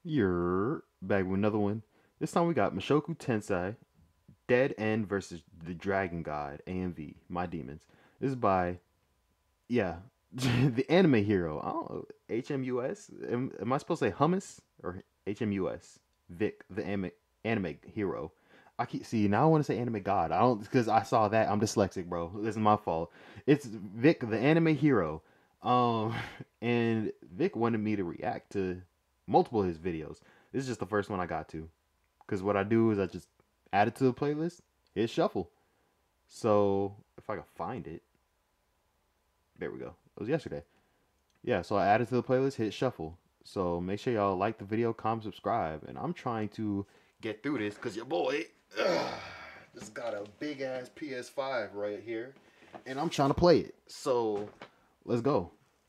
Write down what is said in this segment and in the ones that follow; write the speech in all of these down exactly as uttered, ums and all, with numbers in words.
You're back with another one. This time we got Mushoku Tensei, Dead End versus the Dragon God, A M V, My Demons. This is by, yeah, the anime hero. I don't know, H M U S? Am, am I supposed to say hummus or H M U S? Vic, the anime, anime hero. I keep, see, now I want to say anime god. I don't, because I saw that. I'm dyslexic, bro. This is my fault. It's Vic, the anime hero. Um, and Vic wanted me to react to multiple of his videos. This is just the first one I got to. Because what I do is I just add it to the playlist, hit shuffle. So if I can find it, there we go. It was yesterday. Yeah, so I added to the playlist, hit shuffle. So make sure y'all like the video, comment, subscribe. And I'm trying to get through this because your boy ugh, just got a big ass P S five right here. And I'm trying to play it. So let's go.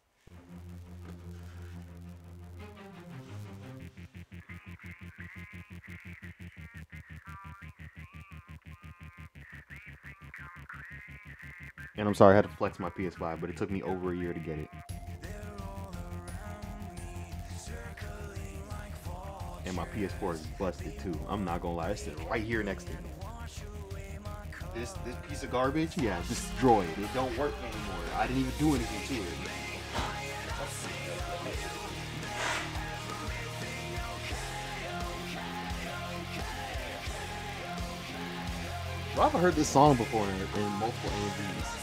And I'm sorry I had to flex my P S five, but it took me over a year to get it. And my P S four is busted too. I'm not gonna lie, it's sitting right here next to me. This this piece of garbage, yeah, destroyed. It don't work anymore. I didn't even do anything to it. Well, I've heard this song before in, in multiple A M Vs.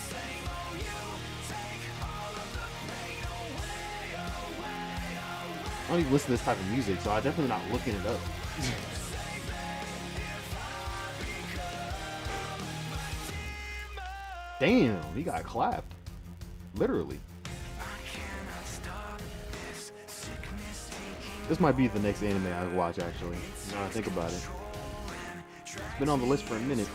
I don't even listen to this type of music, so I'm definitely not looking it up. Damn, he got clapped. Literally. This might be the next anime I watch, actually. Now I think about it. It's been on the list for a minute.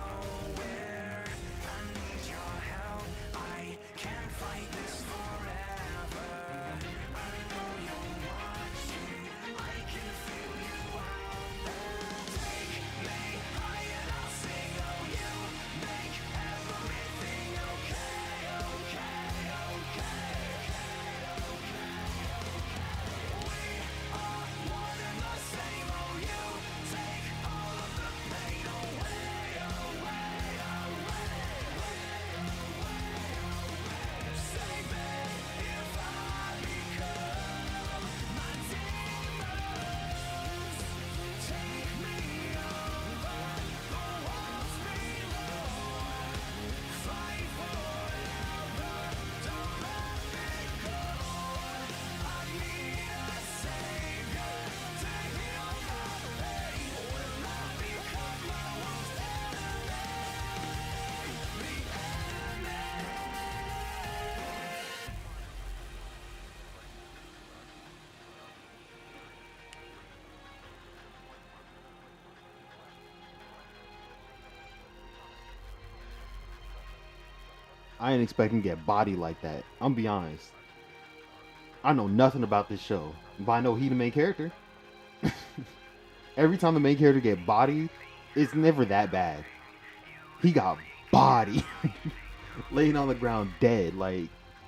I ain't expecting to get body like that. I'm be honest. I know nothing about this show, but I know he the main character. Every time the main character get body, it's never that bad. He got body, laying on the ground dead, like,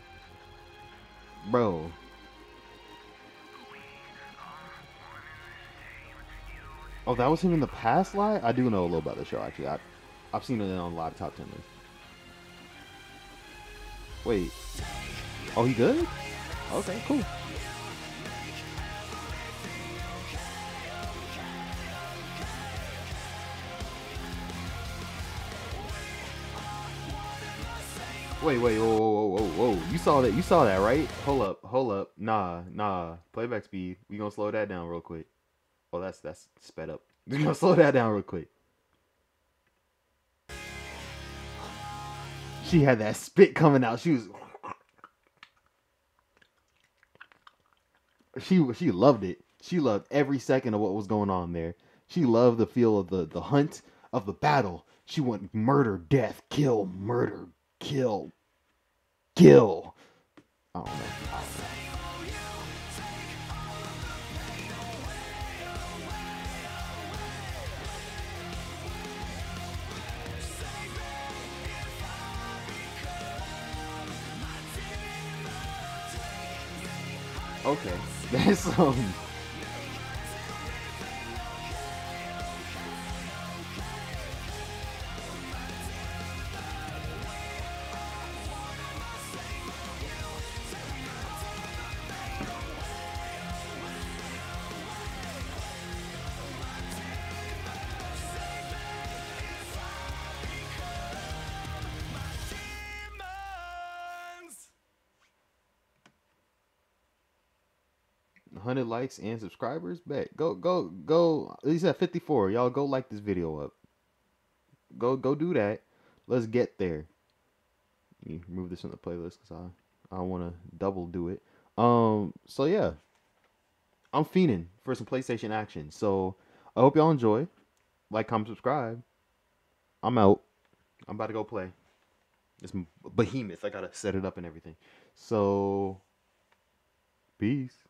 bro. Oh, that was him in the past life? I do know a little about the show, actually. I, I've seen it on a lot of top ten lists. Wait. Oh, he good? Okay, cool. Wait, wait, whoa, whoa, whoa, whoa, whoa. You saw that, you saw that, right? Hold up, hold up. Nah, nah. Playback speed. We gonna slow that down real quick. Oh, that's, that's sped up. We gonna slow that down real quick. She had that spit coming out. She was... She she loved it. She loved every second of what was going on there. She loved the feel of the, the hunt, of the battle. She went murder, death, kill, murder, kill, kill. I don't know. I don't know. Okay, that's um. hundred likes and subscribers, bet go go go. At least at fifty-four, y'all go like this video up. Go go do that. Let's get there. Let me remove this from the playlist because I I want to double do it. Um. So yeah, I'm fiending for some PlayStation action. So I hope y'all enjoy. Like, comment, subscribe. I'm out. I'm about to go play. It's behemoth. I gotta set it up and everything. So peace.